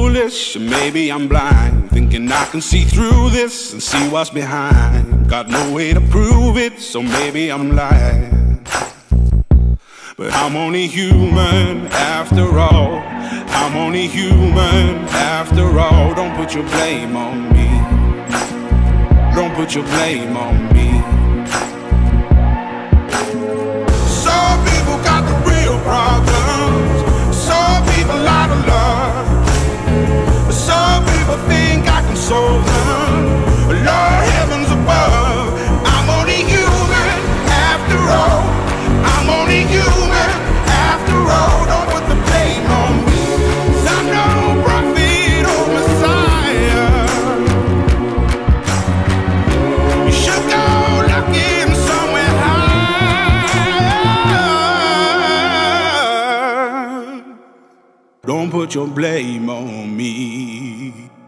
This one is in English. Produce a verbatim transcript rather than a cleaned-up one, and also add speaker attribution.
Speaker 1: foolish, maybe I'm blind, thinking I can see through this and see what's behind. Got no way to prove it, so maybe I'm lying. But I'm only human after all. I'm only human after all. Don't put your blame on me. Don't put your blame on me. Some people got the real problems. Some people out of love. Some people think I can solve them. Lord, heavens above, I'm only human after all. I'm only human after all. Don't put the blame on me. 'Cause I'm no prophet or Messiah. You should go looking somewhere higher. Don't put your blame on me.